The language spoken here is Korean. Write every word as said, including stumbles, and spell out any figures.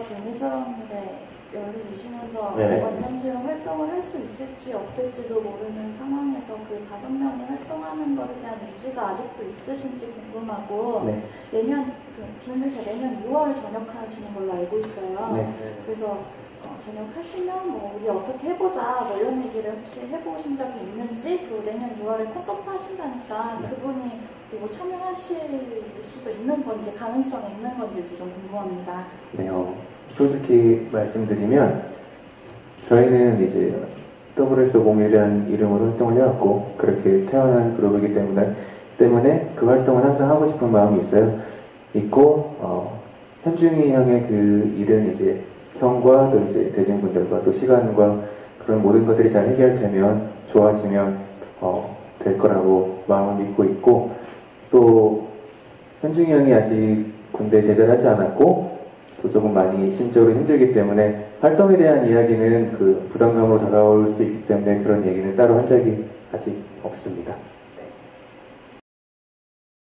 동의스러운 일에 연루되시면서 네. 완전체로 활동을 할 수 있을지 없을지도 모르는 상황에서 그 다섯 명이 활동하는 것에 대한 의지가 아직도 있으신지 궁금하고 네. 내년, 그 김현철 내년 이월 전역하시는 걸로 알고 있어요. 네. 그래서 어, 전역하시면 뭐 우리 어떻게 해보자 뭐 이런 얘기를 혹시 해보신 적이 있는지, 그리고 내년 이월에 콘서트 하신다니까 네. 그분이 뭐 참여하실 수도 있는 건지 가능성이 있는 건지도 좀 궁금합니다. 네, 어, 솔직히 말씀드리면 저희는 이제 더블에스 오공일이라는 이름으로 활동을 해왔고 그렇게 태어난 그룹이기 때문에 때문에 그 활동을 항상 하고 싶은 마음이 있어요. 있고 어, 현중이 형의 그 일은 이제 형과 또 이제 대중분들과 또 시간과 그런 모든 것들이 잘 해결되면 좋아지면 어, 될 거라고 마음을 믿고 있고, 또 현중이 형이 아직 군대 제대를 하지 않았고 또 조금 많이 심적으로 힘들기 때문에 활동에 대한 이야기는 그 부담감으로 다가올 수 있기 때문에 그런 얘기는 따로 한 적이 아직 없습니다.